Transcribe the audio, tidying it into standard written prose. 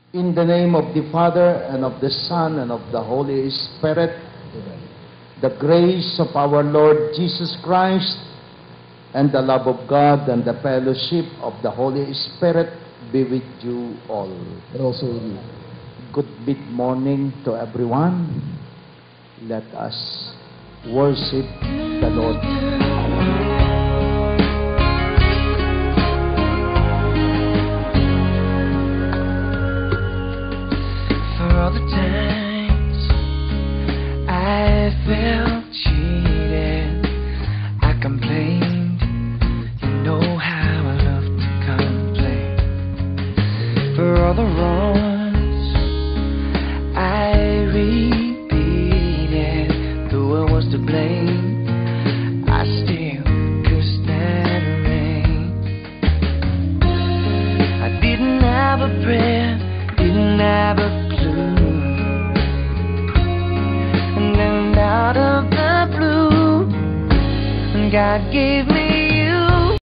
In the name of the Father, and of the Son, and of the Holy Spirit, the grace of our Lord Jesus Christ, and the love of God, and the fellowship of the Holy Spirit be with you all. And also with you. Good mid-morning to everyone. Let us worship the Lord. All the times I felt cheated, I complained. You know how I love to complain. For all the wrongs I repeated, though I was to blame, I still cursed that rain. I didn't have a prayer, didn't have a out of the blue, and God gave me